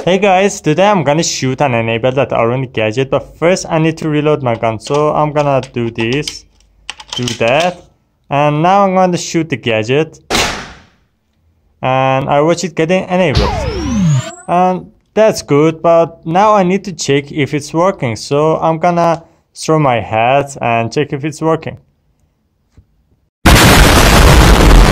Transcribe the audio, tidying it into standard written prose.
Hey guys, today I'm gonna shoot and enable that Aruni gadget, but first I need to reload my gun. So I'm gonna do this, do that, and now I'm gonna shoot the gadget, and I watch it getting enabled. And that's good, but now I need to check if it's working. So I'm gonna throw my hat and check if it's working.